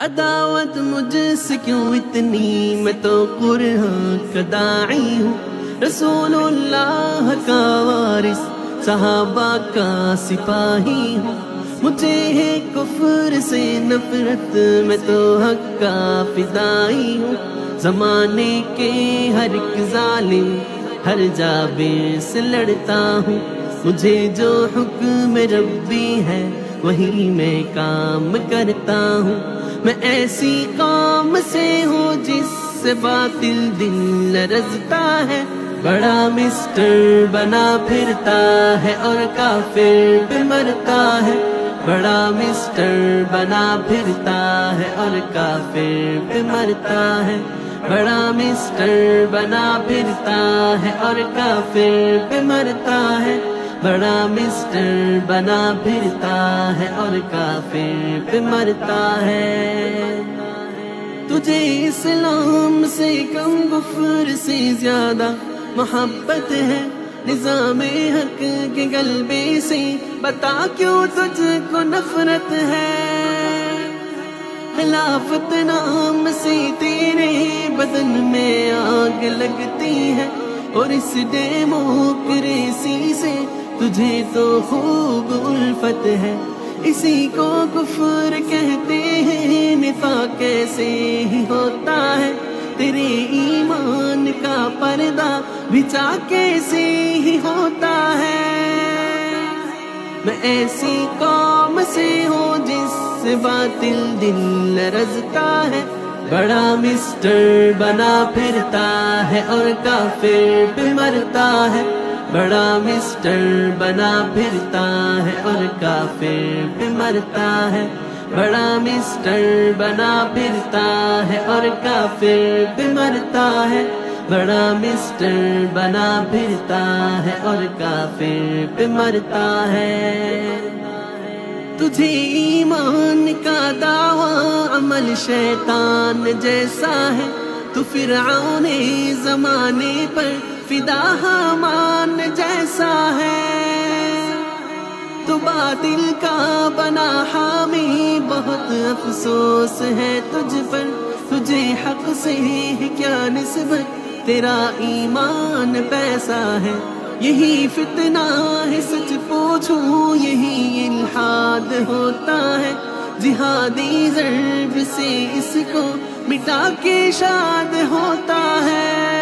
عداوت مجھ سے کیوں اتنی، میں تو قرآن کا داعی ہوں، رسول اللہ کا وارث، صحابہ کا سپاہی ہوں۔ مجھے ہے کفر سے نفرت، میں تو حق کا فدائی ہوں۔ زمانے کے ہر ایک ظالم، ہر جابر سے لڑتا ہوں۔ مجھے جو حکم ربی ہے وہی میں کام کرتا ہوں۔ میں ایسی قوم سے ہوں جس سے باطل دل لرزتا ہے، بڑا مسٹر بنا پھرتا ہے اور کافر پہ مرتا ہے، بڑا مسٹر بنا پھرتا ہے اور کافر پہ مرتا ہے، بڑا مسٹر بنا پھرتا ہے اور کافر پہ مرتا ہے، بڑا مسٹر بنا پھرتا ہے اور کافر پہ مرتا ہے۔ تجھے اسلام سے کم کفر سے زیادہ محبت ہے، نظام حق کے غلبے سے بتا کیوں تجھ کو نفرت ہے۔ خلافت نام سے تیرے بدن میں آگ لگتی ہے، اور اس ڈیموکریسی سے تجھے تو خوب الفت ہے۔ اسی کو کفر کہتے ہیں، نفاق کیسے ہی ہوتا ہے، تیرے ایمان کا پردہ بچھا کیسے ہی ہوتا ہے۔ میں ایسی قوم سے ہوں جس سے باطل دل لرزتا ہے، بڑا مسٹر بنا پھرتا ہے اور کافر پہ مرتا ہے، بڑا مسٹر بنا پھرتا ہے اور کافر پہ مرتا ہے، بڑا مسٹر بنا پھرتا ہے اور کافر پہ مرتا ہے، بڑا مسٹر بنا پھرتا ہے اور کافر پہ مرتا ہے۔ تجھے ایمان کا دعویٰ عمل شیطان جیسا ہے، تو فرعون زمانے پر فدا حامان جیسا ہے، تو باطل کا بنا حامی، بہت افسوس ہے تجھ پر، تجھے حق سے کیا نسبت، تیرا ایمان پیسہ ہے۔ یہی فتنہ ہے سچ پوچھوں، یہی الحاد ہوتا ہے، جہادی ضرب سے اس کو مٹا کے شاد ہوتا ہے۔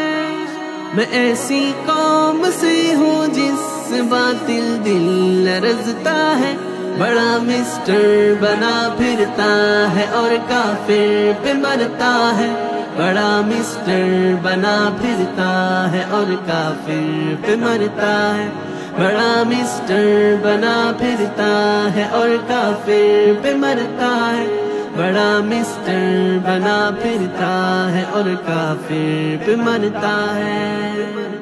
میں ایسی قوم سے ہوں جس سے باطل دل لرزتا ہے، بڑا مسٹر بنا پھرتا ہے اور کافر پہ مرتا ہے، بڑا مسٹر بنا پھرتا ہے اور کافر پہ مرتا ہے، بڑا مسٹر بنا پھرتا ہے اور کافر پہ مرتا ہے، بڑا مسٹر بنا پھرتا ہے اور کافر پہ مرتا ہے۔